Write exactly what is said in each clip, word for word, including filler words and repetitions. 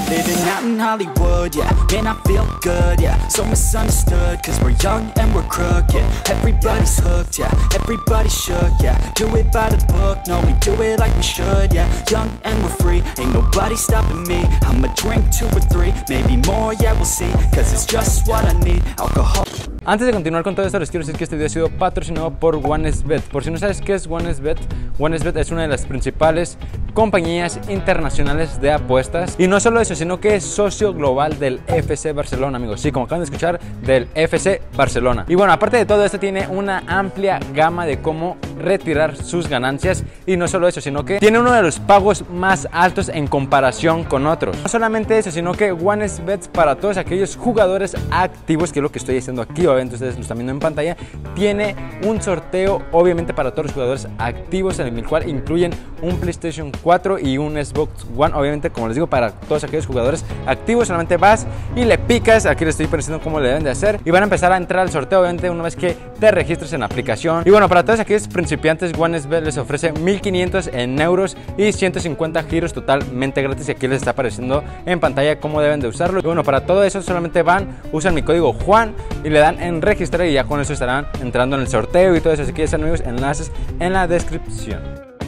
Living out in Hollywood, yeah, man, I feel good, yeah. So misunderstood, cause we're young and we're crooked. Everybody's hooked, yeah, everybody shook, yeah. Do it by the book, no, we do it like we should, yeah. Young and we're free, ain't nobody stopping me. I'ma drink two or three, maybe more, yeah, we'll see. Cause it's just what I need, alcohol. Antes de continuar con todo esto, les quiero decir que este video ha sido patrocinado por OneXBet. Por si no sabes qué es OneXBet, OneXBet es una de las principales compañías internacionales de apuestas. Y no solo eso, sino que es socio global del F C Barcelona, amigos. Sí, como acaban de escuchar, del F C Barcelona. Y bueno, aparte de todo esto, tiene una amplia gama de cómo retirar sus ganancias. Y no solo eso, sino que tiene uno de los pagos más altos en comparación con otros. No solamente eso, sino que OneXBet, para todos aquellos jugadores activos, que es lo que estoy haciendo aquí, obviamente ustedes lo están viendo en pantalla, tiene un sorteo obviamente para todos los jugadores activos, en el cual incluyen un PlayStation cuatro y un Xbox One. Obviamente, como les digo, para todos aquellos jugadores activos, solamente vas y le picas. Aquí les estoy pareciendo cómo le deben de hacer y van a empezar a entrar al sorteo, obviamente, una vez que te registres en la aplicación. Y bueno, para todos aquellos principiantes, OneXBet les ofrece mil quinientos en euros y ciento cincuenta giros totalmente gratis. Y aquí les está apareciendo en pantalla cómo deben de usarlo. Y bueno, para todo eso solamente van, usan mi código Juan y le dan en registrar, y ya con eso estarán entrando en el sorteo y todo eso. Así que ya están, amigos, enlaces en la descripción.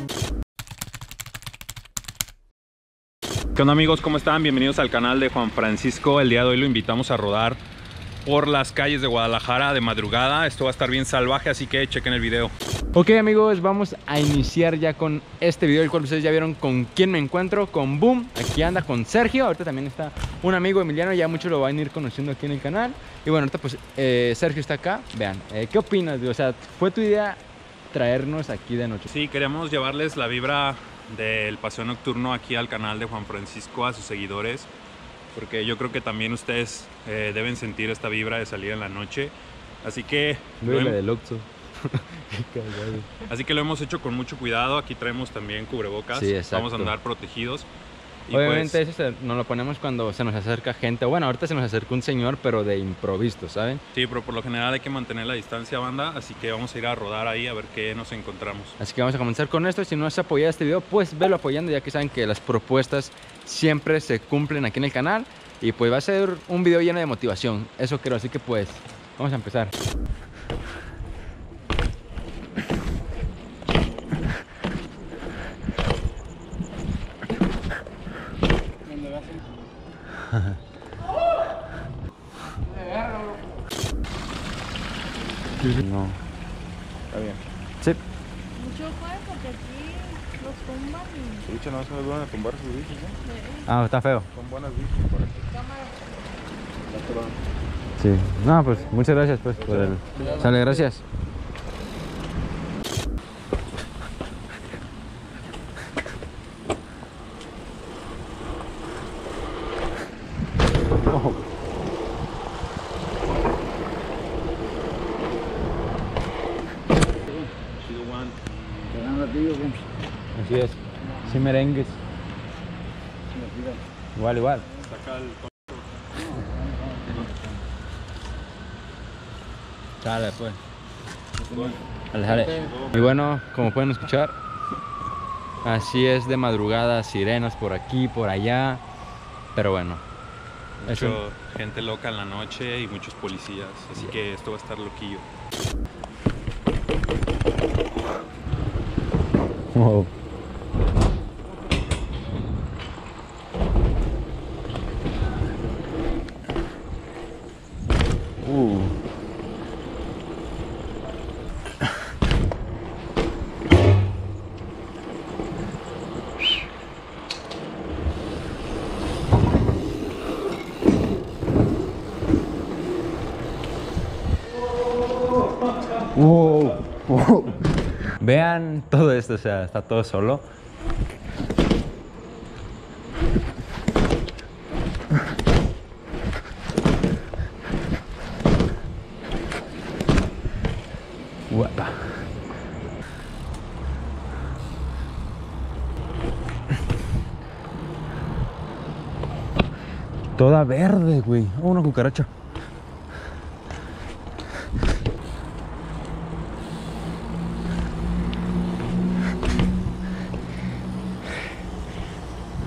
¿Qué onda, amigos? ¿Cómo están? Bienvenidos al canal de Juan Francisco. El día de hoy lo invitamos a rodar por las calles de Guadalajara de madrugada. Esto va a estar bien salvaje, así que chequen el video. Ok, amigos, vamos a iniciar ya con este video, el cual ustedes ya vieron con quién me encuentro, con Boom. Aquí anda con Sergio, ahorita también está un amigo, Emiliano, ya muchos lo van a ir conociendo aquí en el canal. Y bueno, ahorita pues eh, Sergio está acá. Vean, eh, ¿qué opinas? O sea, ¿fue tu idea traernos aquí de noche? Sí, queríamos llevarles la vibra del paseo nocturno aquí al canal de Juan Francisco, a sus seguidores, porque yo creo que también ustedes eh, deben sentir esta vibra de salir en la noche. Así que lo, la del Oxxo. Así que lo hemos hecho con mucho cuidado. Aquí traemos también cubrebocas. Sí, vamos a andar protegidos. Y obviamente pues, eso se, nos lo ponemos cuando se nos acerca gente. Bueno, ahorita se nos acerca un señor, pero de improviso, ¿saben? Sí, pero por lo general hay que mantener la distancia, banda. Así que vamos a ir a rodar ahí a ver qué nos encontramos. Así que vamos a comenzar con esto. Si no has apoyado este video, pues velo apoyando, ya que saben que las propuestas siempre se cumplen aquí en el canal. Y pues va a ser un video lleno de motivación, eso creo. Así que pues vamos a empezar. No. Está bien. Sí. Mucho fue porque aquí los tumban y... Bicho, no se me van a tumbar sus bichos, ¿no? Sí. Ah, está feo. Son buenas bichos por aquí. Cámara. Sí. No, pues muchas gracias pues por el... Sale, gracias. Oh. Así es, sin merengues. Igual, igual. Sale, pues. Sale, sale. Y bueno, como pueden escuchar, así es de madrugada, sirenas por aquí, por allá. Pero bueno, Mucho eso... gente loca en la noche y muchos policías. Así Yeah. que esto va a estar loquillo. Wow. Uh. Wow. Wow. Vean todo esto, o sea, está todo solo. Guapa. Toda verde, güey. Oh, una cucaracha.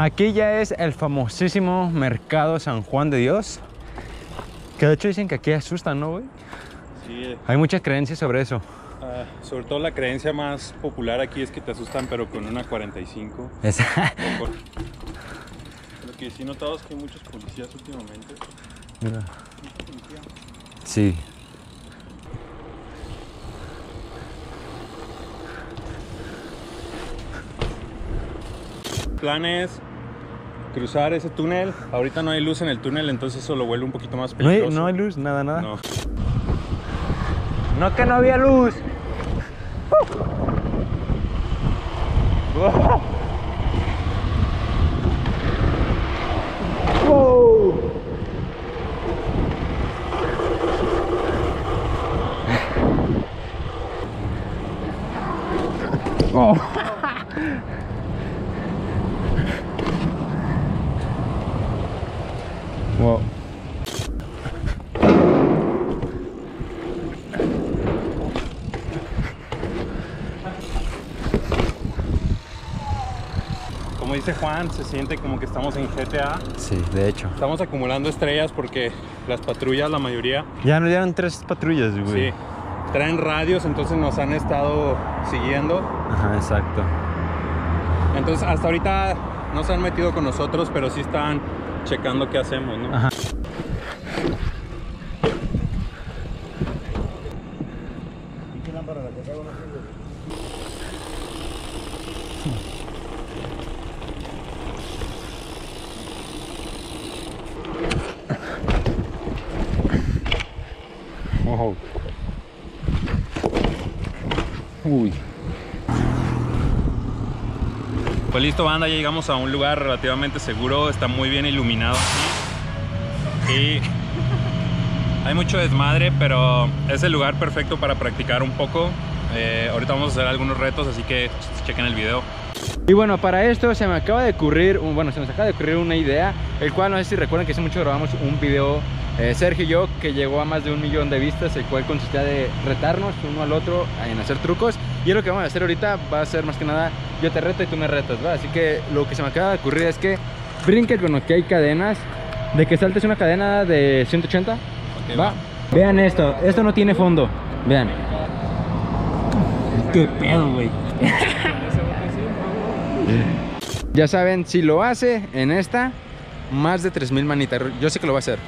Aquí ya es el famosísimo Mercado San Juan de Dios. Que de hecho dicen que aquí asustan, ¿no, güey? Sí. Hay muchas creencias sobre eso. Uh, sobre todo la creencia más popular aquí es que te asustan, pero con una cuarenta y cinco. Esa. Lo que sí he notado es que hay muchos policías últimamente. Mira. Sí. El plan es cruzar ese túnel. Ahorita no hay luz en el túnel, entonces eso lo vuelve un poquito más ¿No hay, peligroso. no hay luz? Nada, nada. No. No, que no había luz. Wow. Wow. Oh. Wow. Como dice Juan, se siente como que estamos en G T A. Sí, de hecho. Estamos acumulando estrellas porque las patrullas, la mayoría, Ya nos dieron tres patrullas, güey. sí, traen radios, entonces nos han estado siguiendo. Ajá, exacto. Entonces hasta ahorita no se han metido con nosotros, pero sí están checando qué hacemos, ¿no? Ajá. Wow. Uy. Pues listo, banda, ya llegamos a un lugar relativamente seguro, está muy bien iluminado aquí y hay mucho desmadre, pero es el lugar perfecto para practicar un poco. Eh, ahorita vamos a hacer algunos retos, así que chequen el video. Y bueno, para esto se me acaba de ocurrir, un, bueno, se nos acaba de ocurrir una idea, el cual no sé si recuerdan que hace mucho grabamos un video, eh, Sergio y yo, que llegó a más de un millón de vistas, el cual consistía de retarnos uno al otro en hacer trucos. Y es lo que vamos a hacer ahorita, va a ser más que nada, yo te reto y tú me retas, ¿va? Así que lo que se me acaba de ocurrir es que brinques con lo que hay cadenas, de que saltes una cadena de ciento ochenta, Okay, ¿va? va. Vean esto, esto no tiene fondo, vean. Qué pedo, güey. Ya saben, si lo hace en esta, más de tres mil manitas. Yo sé que lo va a hacer.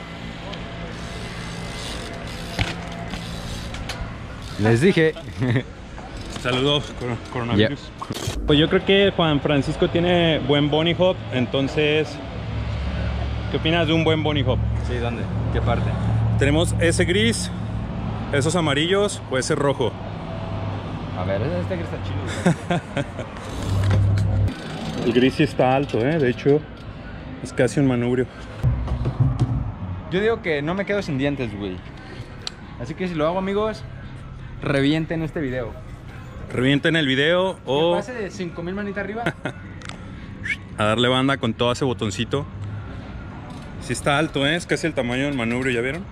Les dije. Saludos, cor coronavirus. Yeah. Pues yo creo que Juan Francisco tiene buen bunny hop, entonces, ¿qué opinas de un buen bunny hop? Sí, ¿dónde? ¿Qué parte? Tenemos ese gris, esos amarillos o ese rojo. A ver, este gris está chido. El gris sí está alto, ¿eh? De hecho, es casi un manubrio. Yo digo que no me quedo sin dientes, güey. Así que si lo hago, amigos, revienten este video. Revienten el video o Que pase de cinco mil manitas arriba. a darle banda con todo ese botoncito. Sí está alto, ¿eh? Es casi el tamaño del manubrio, ¿ya vieron?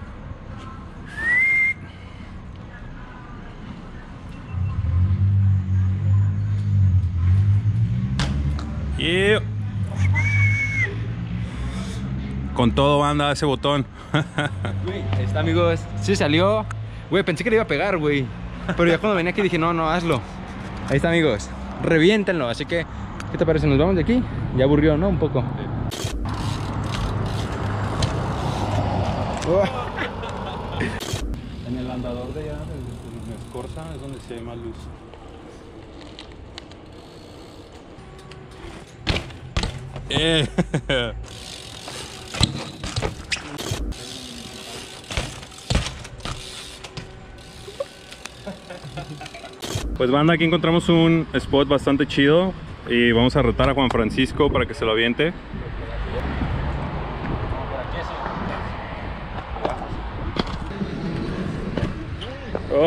Y con todo, banda, ese botón. Güey, está, amigos, sí salió. Güey, pensé que le iba a pegar, güey. Pero ya cuando venía aquí dije, no, no, hazlo. Ahí está, amigos, reviéntenlo. Así que, ¿qué te parece? ¿Nos vamos de aquí? Ya aburrió, ¿no? Un poco. Oh. En el andador de allá, de Escorza, es donde se ve más luz. Eh. Pues banda, aquí encontramos un spot bastante chido y vamos a retar a Juan Francisco para que se lo aviente. Oh.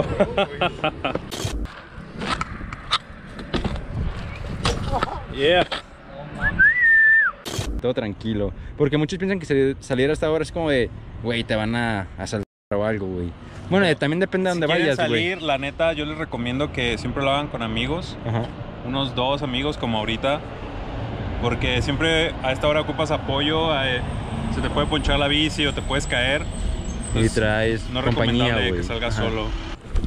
Yeah. Todo tranquilo. Porque muchos piensan que salir hasta ahora es como de, güey, te van a asaltar o algo, güey. Bueno, eh, también depende de dónde Si quieren vayas, güey. salir, la neta, yo les recomiendo que siempre lo hagan con amigos. Ajá. Unos dos amigos como ahorita. porque siempre a esta hora ocupas apoyo, eh, se te puede ponchar la bici o te puedes caer. Y traes no compañía, recomendable güey. que salgas Ajá. solo.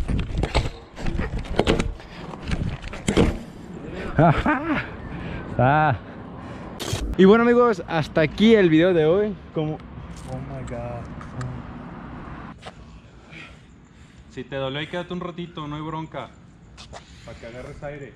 Ah. Y bueno, amigos, hasta aquí el video de hoy. Como... Oh my god. Si te dolió, ahí quédate un ratito, no hay bronca. Para que agarres aire.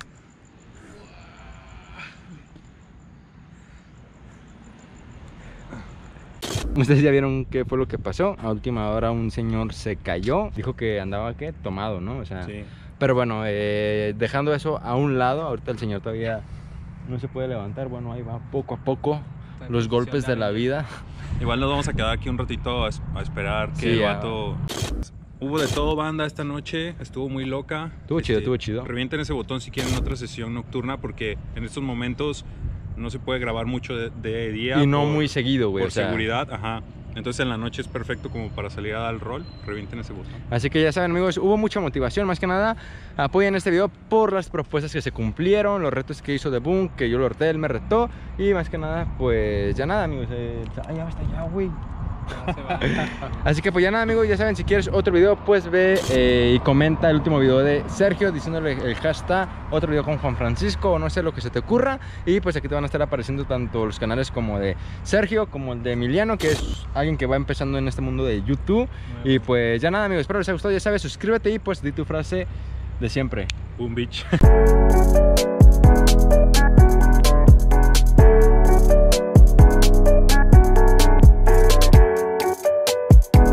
Ustedes ya vieron qué fue lo que pasó. A última hora un señor se cayó. Dijo que andaba, ¿qué? Tomado, ¿no? O sea, Sí. pero bueno, eh, dejando eso a un lado, ahorita el señor todavía no se puede levantar. Bueno, ahí va poco a poco los golpes de la vida. Igual nos vamos a quedar aquí un ratito a, es- a esperar que Sí, el ya. vato... Hubo de todo, banda, esta noche. Estuvo muy loca. Estuvo chido, estuvo chido. Revienten ese botón si quieren otra sesión nocturna, porque en estos momentos no se puede grabar mucho de, de día. Y no por- muy seguido, güey. Por o sea, seguridad, ajá. Entonces en la noche es perfecto como para salir a dar el rol. Revienten ese botón. Así que ya saben, amigos, hubo mucha motivación. Más que nada, apoyen este video por las propuestas que se cumplieron, los retos que hizo The Boom, que yo lo reté, él me retó. Y más que nada, pues ya nada, amigos. Eh, ay, ya basta ya, güey. Así que pues ya nada, amigos, ya saben, si quieres otro video, pues ve eh, y comenta el último video de Sergio diciéndole el hashtag otro video con Juan Francisco o no sé lo que se te ocurra. Y pues aquí te van a estar apareciendo tanto los canales como de Sergio como el de Emiliano, que es alguien que va empezando en este mundo de YouTube. Y pues ya nada, amigos, espero les haya gustado. Ya sabes, suscríbete y pues di tu frase de siempre. Boom, bitch.